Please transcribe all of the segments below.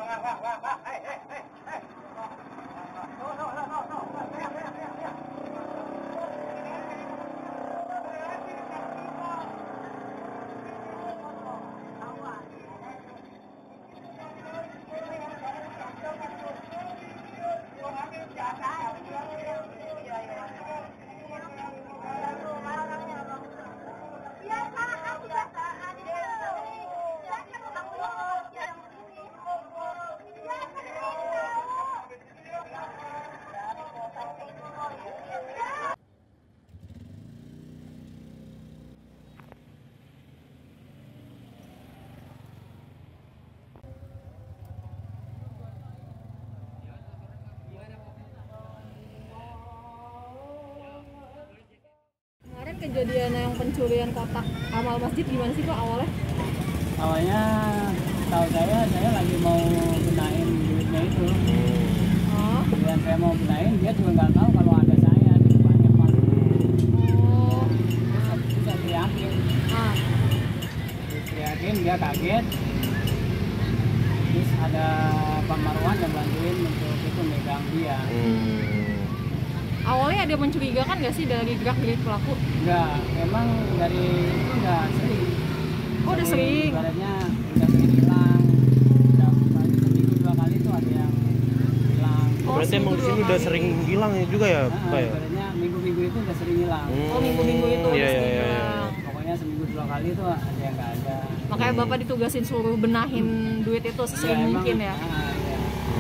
Kejadian yang pencurian kotak amal masjid gimana sih Pak awalnya? Awalnya tahu saya lagi mau benahin duitnya itu. Oh. Dan saya mau benahin, dia juga nggak tahu kalau ada saya di depannya Pak. Oh. Terus saya teriakin. Teriakin, dia kaget. Terus ada Pak Marwan yang bantuin untuk itu megang dia. Awalnya ada mencurigakan nggak sih dari gerak-gerik pelaku? Enggak, memang dari itu udah sering. Oh, udah sering? Ibaratnya udah sering hilang. Udah kali seminggu 2 kali tuh ada yang hilang. Oh, berarti emang di sini udah sering hilang juga ya, Pak ya? Ibaratnya minggu-minggu itu udah sering hilang. Oh, minggu-minggu itu udah sering hilang. Pokoknya seminggu 2 kali tuh ada yang nggak ada. Makanya Bapak ditugasin suruh benahin duit itu sesering mungkin ya? Iya.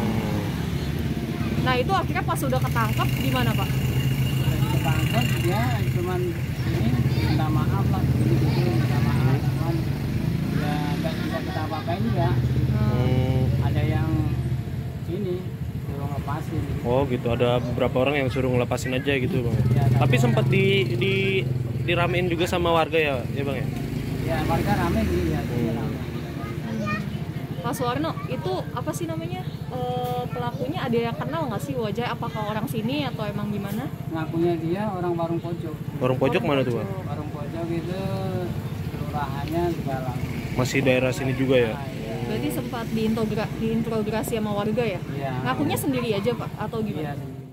Nah itu akhirnya pas sudah ketangkep gimana Pak? Udah ketangkep ya cuman ini minta maaf lah gitu minta maaf cuman ya nggak bisa kita apain juga. Ada yang sini suruh ngelepasin gitu. Oh gitu, ada beberapa orang yang suruh ngelepasin aja gitu Bang ya, tapi sempat diramein juga sama warga ya Bang ya? Ya warga rame gitu ya, rame. Pak Suwarno, itu apa sih namanya, pelakunya ada yang kenal nggak sih wajah, apakah orang sini atau emang gimana? Ngakunya dia orang warung pojok. Warung pojok mana tuh Bang? Warung pojok itu kelurahannya di dalam. Masih daerah sini juga ya? Berarti sempat diinterogasi sama warga ya? Iya. Ngakunya sendiri aja Pak atau gimana? Iya,